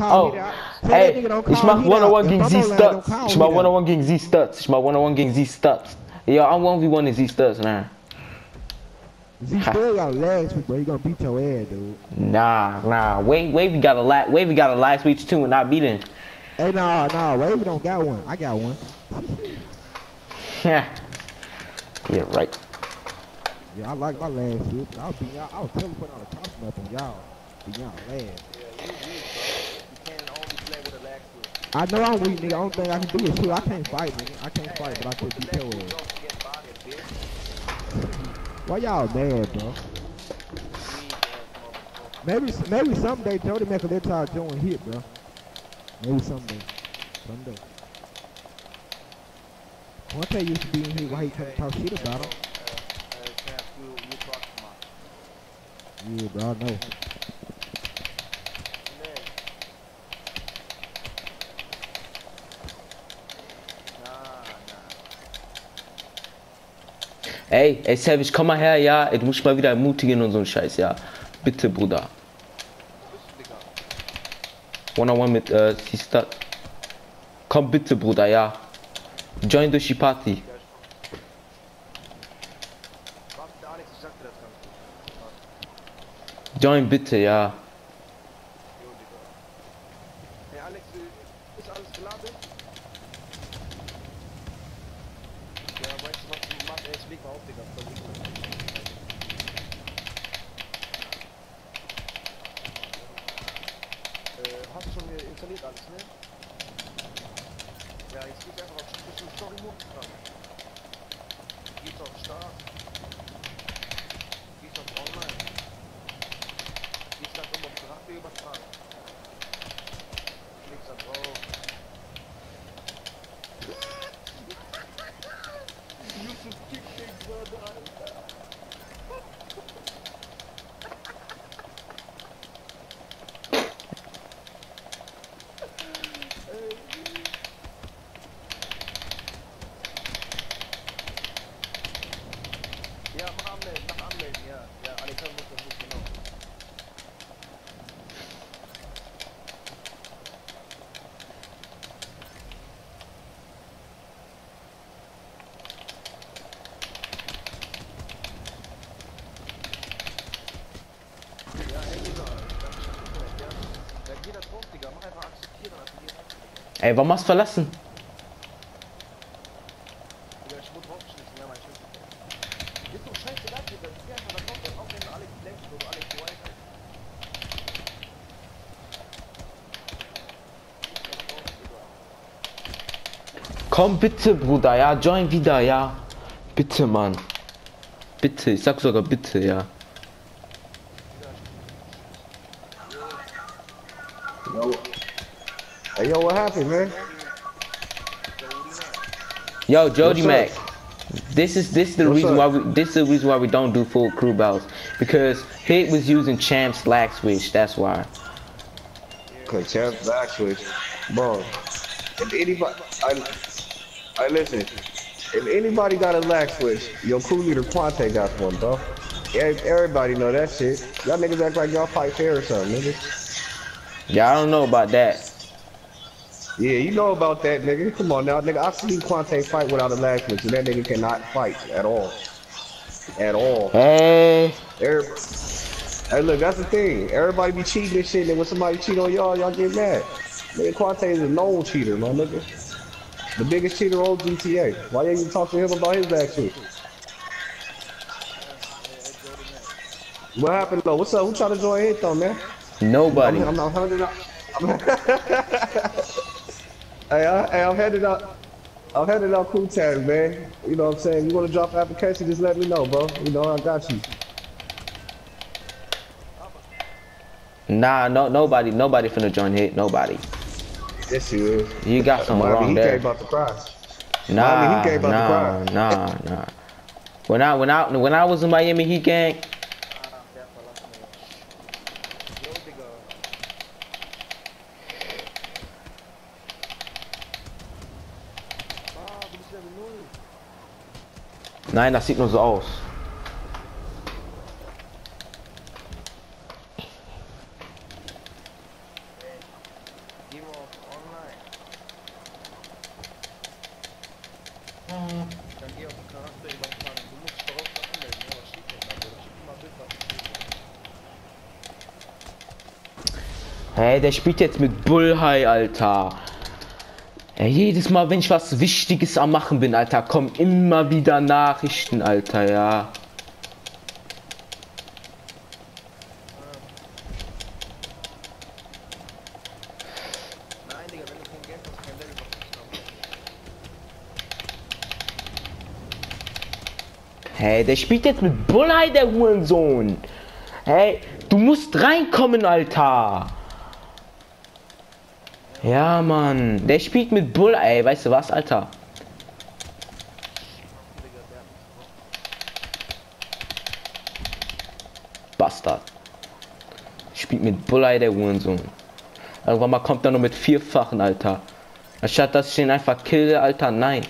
call me Oh, that. Tell that ey, nigga don't ich call mach me that. 101 If gegen I'm on line, don't Z-Stuts. call Ich me mach that. 101 gegen Z-Stuts. Ich mach 101 gegen Z-Stuts. Ja, I'm 1v1 in Z-Stuts, nah. Z still got last week, bro. He gonna beat your ass, dude. Nah. Wavy got a last week too, and I beat him. Hey, nah, Wavy don't got one. I got one. Yeah, right. Yeah, I like my last week. I'll be y'all. I'll tell you put on a costume up on y'all. Be y'all last. I know I'm weak, nigga. Only thing I can do is shoot. I can't fight, nigga. I can't fight, but I can beat your ass. Why y'all mad, bro? Maybe someday Jody make a let y'all join hit, bro. Maybe someday. Quante used to be in here. Why he couldn't talk shit about him? Yeah, bro, I know. Ey, Savage, komm mal her, ja. Du musst mal wieder ermutigen und so ein Scheiß, ja. Bitte, Bruder. 101 mit Z-Stuts. Komm bitte, Bruder, ja. Join durch die Party. Join bitte, ja. Hey Alex, ist alles geladen? Ja, weißt du was du machst? Ey, leg mal auf, Digga. Hast du schon installiert alles, ne? Ja, jetzt geht's einfach auf Story Mode dran. Geht's auf Start. Geht's auf Online. Geht's dann immer auf Radio übertragen. Klickst da drauf. Yusuf Kickback, Brother, Alter. Ja, mach anmelden, ja. Ja, Alexander muss das nicht, genau. Ja, ey, Digga, das ist schon Internet, ja. Ja, geh da drauf, Digga, mach einfach akzeptieren, akzeptieren. Ey, warum hast du verlassen? Digga, ich wurde draufgeschmissen, ja, mein Schlüssel. Ist doch scheißegal, Digga, geh einfach da drauf, dann auch wenn Alex Blank oder Alex White. Komm bitte, Bruder, ja. Join wieder, ja. Bitte, Mann. Bitte, ich sag sogar bitte, ja. Hey, yo, what happened, man? Yo, Jody Mac. What's This is the What's reason up? why this is the reason why we don't do full crew battles, because Hit was using Champ's lag switch. That's why. Okay, champ, back switch. Bro, if anybody, I listen. If anybody got a lag switch, your crew leader Quante got one, bro. Everybody know that shit. Y'all niggas act like y'all fight fair or something, nigga. Yeah, I don't know about that. Yeah, you know about that, nigga. Come on now, nigga. I've seen Quante fight without a lag switch, and that nigga cannot fight at all. At all. Hey, Hey, look, that's the thing. Everybody be cheating and shit, and when somebody cheat on y'all, y'all get mad. Nigga, Quante is a known cheater, my nigga. The biggest cheater on GTA. Why you even talk to him about his lag switch? What happened though? What's up? Who trying to join Hit though, man? nobody. I'm handing out. I'm handing out. I'm handing out cool tags, man. You know what I'm saying? You want to drop an application? Just let me know, bro. You know I got you. Nah, nobody finna join Hit. Nobody. Yes, you is. You got something wrong he there. came about the prize. Nah, he came about the nah. When I was in Miami Heat gang, nein, das sieht nur so aus. auf online. Dann geh auf den Charakter übertragen. Du musst darauf anmelden, ja, was steht denn da? Oder schick mal Bild, was steht. Hey, der spielt jetzt mit Bullhigh, Alter. Ey, jedes Mal, wenn ich was Wichtiges am Machen bin, Alter, kommen immer wieder Nachrichten, Alter, ja. Nein, Digga, wenn du kein Geld hast, kein Level, was ist Hey, der spielt jetzt mit Bullhigh, der Hurensohn. Hey, du musst reinkommen, Alter. Ja, Mann. Der spielt mit Bullhigh. Ey, weißt du was, Alter? Bastard. Spielt mit Bullhigh, der Hurensohn. Irgendwann mal kommt er nur mit vierfachen, Alter. Anstatt dass ich den einfach kille, Alter, nein.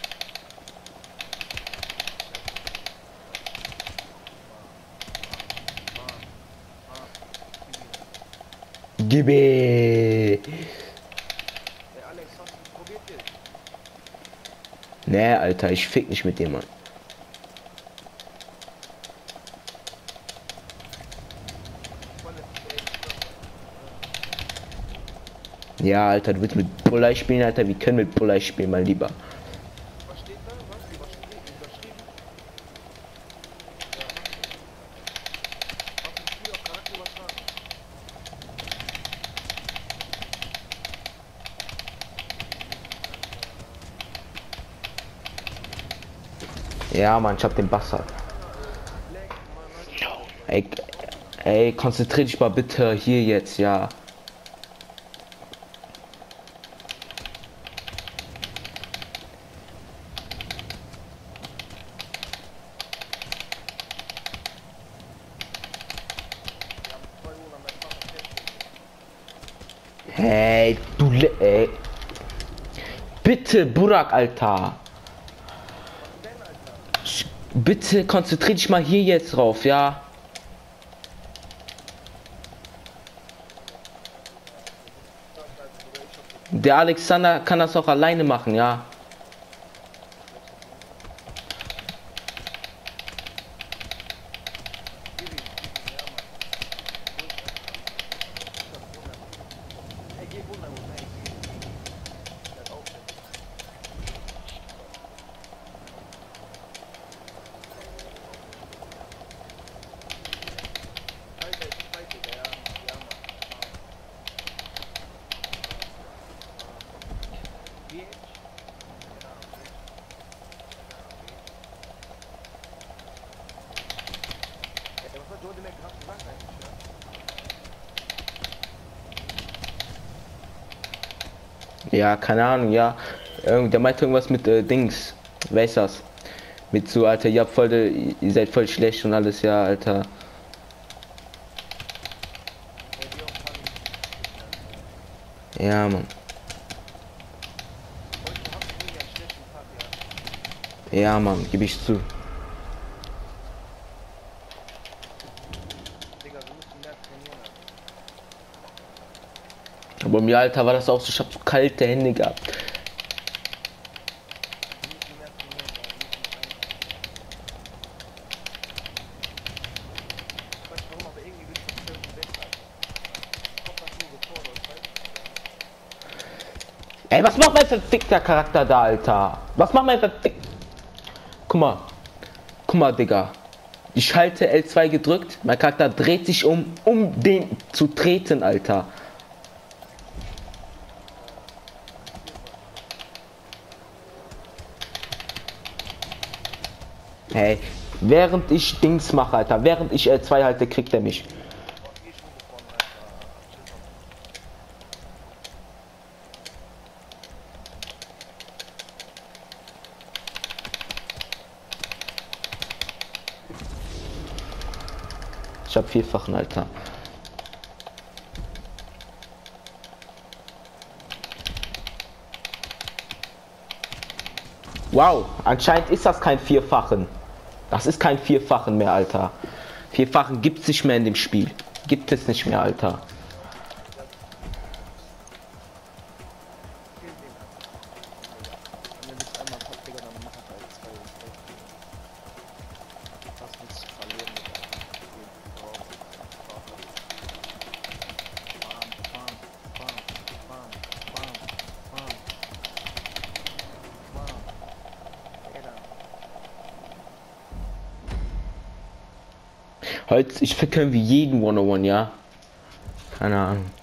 Gib Ey, Alex, hast du probiert jetzt? Nee, Alter, ich fick nicht mit dem, Mann. Ja, Alter, du willst mit Bullhigh spielen, Alter. Wir können mit Bullhigh spielen, mein Lieber. Was steht da? Was? Überschrieben? Ja. Hast du Spiel auf Charakter übertragen? Ja, Mann, ich hab den Bastard. Ey, ey, konzentrier dich mal bitte hier jetzt, ja. Hey, du ey. Bitte, Burak, Alter. Bitte konzentrier dich mal hier jetzt drauf, ja. Der Alexander kann das auch alleine machen, ja. Ja, keine Ahnung, ja. Der meinte irgendwas mit Dings. Wer ist das? Mit so, Alter, ihr habt voll, ihr seid voll schlecht und alles, ja, Alter. Ja, Mann. Ja, Mann, gebe ich zu. Aber mir, Alter, war das auch so, ich hab so kalte Hände gehabt. Ey, was macht mein verfickter Charakter da, Alter? Was macht mein verfickter... Guck mal, Digga. Ich halte L2 gedrückt, mein Charakter dreht sich um den zu treten, Alter. Hey, während ich Dings mache, Alter, während ich L2 halte, kriegt er mich. Ich hab vierfachen, Alter. Wow, anscheinend ist das kein Vierfachen. Das ist kein Vierfachen mehr, Alter. Vierfachen gibt es nicht mehr in dem Spiel. Gibt es nicht mehr, Alter. Heute, ich verkörper wie jeden 101, ja? Keine Ahnung.